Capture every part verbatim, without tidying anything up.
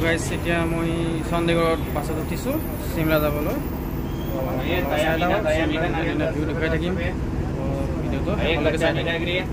guys এতিয়া মই চণ্ডীগড়ত বাছত উঠিছোঁ চিমলা যাবলৈ ভিউ দেখুৱাই থাকিম ভিডিঅ'টো শেষলৈকে চাই থাকিম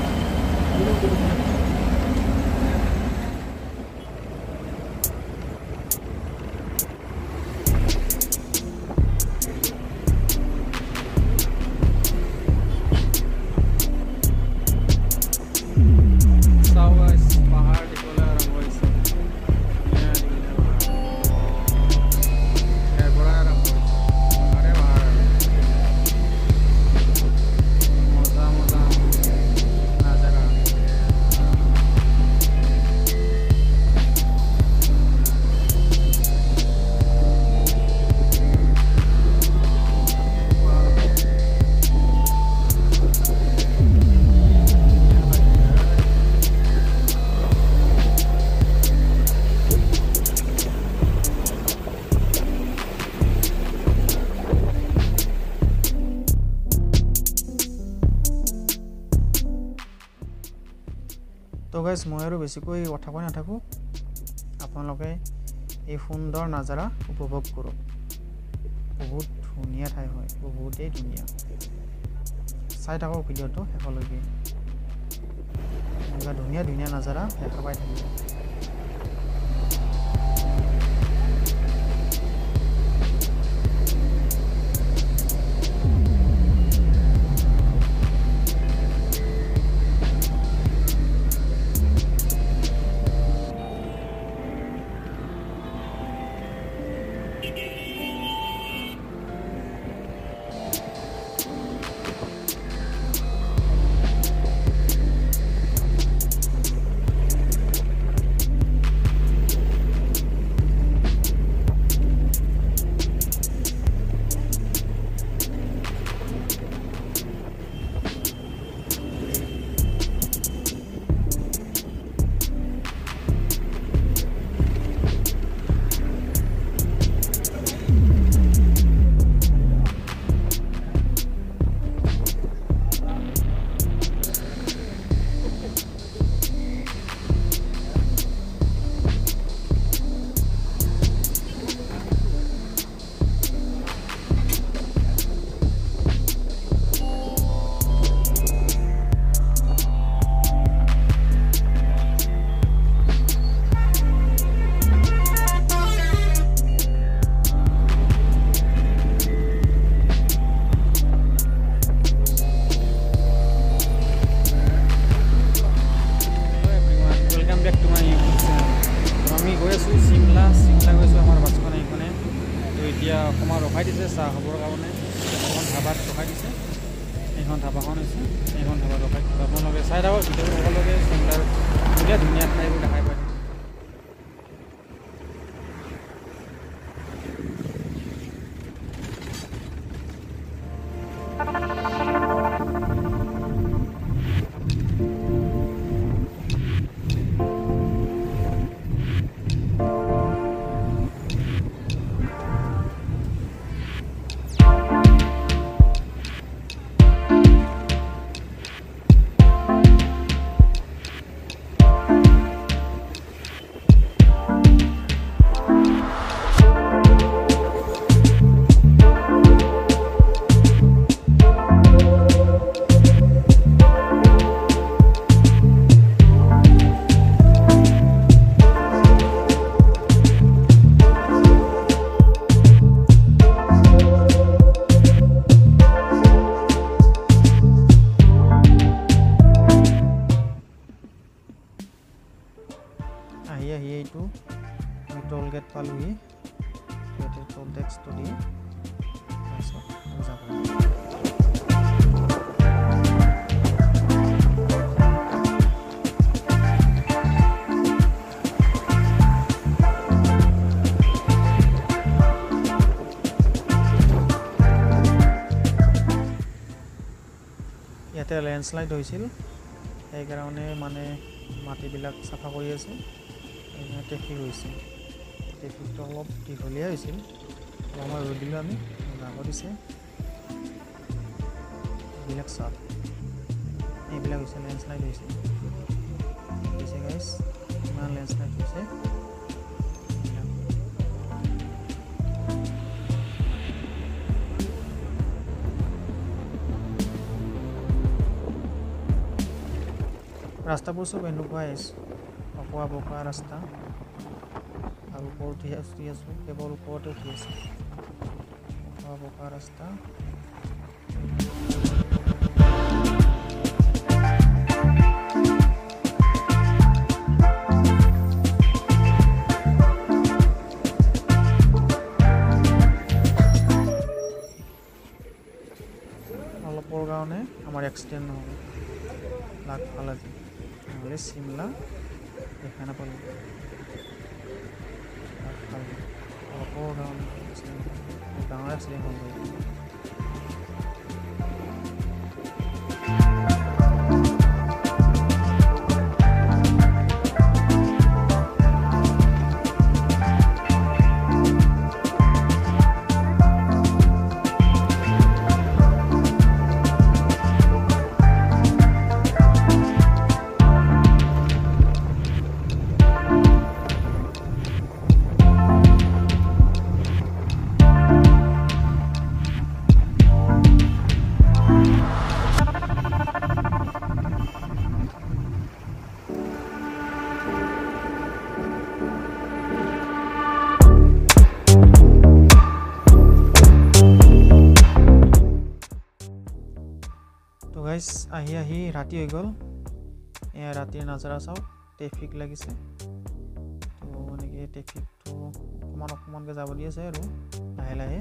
তো গাইজ মই আৰু বেছিকৈ কথা কৈ নাথাকোঁ আপোনালোকে এই সুন্দৰ নাজাৰা উপভোগ কৰক বহুত ধুনীয়া ঠাই হয় বহুতেই ধুনীয়া চাই থাকক ভিডিঅ'টো শেষলৈকে এনেকুৱা ধুনীয়া ধুনীয়া নাজাৰা দেখা পাই থাকিব চিমলা চিমলা গৈছোঁ আমাৰ বাছখন এইখনে তো এতিয়া অকণমান ৰখাই দিছে চাহ খাবৰ কাৰণে এখন ধাবাত ৰখাই দিছে এইখন ধাবাখন হৈছে এইখন ধাবাত ৰখাই আপোনালোকে চাই থাকক ভিডিঅ'টো সকলোকে চিমলাৰ ধুনীয়া ধুনীয়া ঠাইবোৰ দেখাই পায় আহি আহি এইটো আমি টোল গেট পালোহি ইয়াতে টোল টেক্সটো দি তাৰপিছত যাব ইয়াতে লেণ্ডশ্লাইড হৈছিল সেইকাৰণে মানে মাটিবিলাক চাফা কৰি আছে ট্ৰেফিক হৈছে ট্ৰেফিকটো অলপ দীঘলীয়া হৈছিল আমাৰ ৰৈ দিলোঁ আমি যাব দিছে এইবিলাক চাপ এইবিলাক হৈছে লেণ্ডশ্লাইড হৈছে হৈছে গাইজ ইমান লেণ্ডশ্লাইড হৈছে ৰাস্তাবোৰ চব এনেকুৱাই অকোৱা বকা ৰাস্তা আৰু ওপৰত উঠি আছোঁ কেৱল ওপৰতে উঠি আছোঁ অকোৱা বকা ৰাস্তা অলপৰ কাৰণে আমাৰ এক্সিডেণ্ট নহ'ব লাগ ভাল আজি নহ'লে চিমলা দেখা নাপালোঁ লাগ ভাল অলপৰ কাৰণে এক্সিডেণ্ট ডাঙৰ এক্সিডেণ্ট হ'ল তো গাইজ আহি আহি ৰাতি হৈ গ'ল এয়া ৰাতিৰ নাজাৰা চাওক ট্ৰেফিক লাগিছে তো এনেকৈ ট্ৰেফিকটো অকণমান অকণমানকৈ যাব দি আছে আৰু লাহে লাহে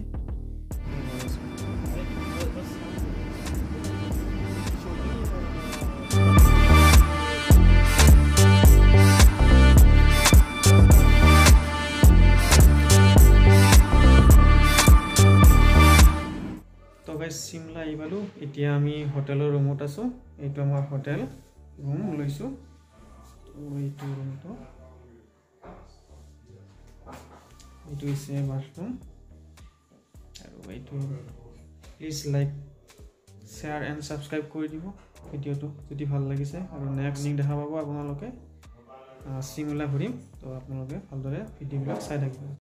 চিমলা আহি পালোঁ এতিয়া আমি হোটেলৰ ৰুমত আছোঁ এইটো আমাৰ হোটেল ৰুম লৈছোঁ তো এইটো ৰুমটো এইটো হৈছে বাথৰুম আৰু এইটো please like share and subscribe কৰি দিব ভিডিঅ'টো যদি ভাল লাগিছে আৰু নেক্সট লিংক দেখা পাব আপোনালোকে চিমলা ঘূৰিম তো আপোনালোকে ভালদৰে ভিডিঅ'বিলাক চাই থাকিব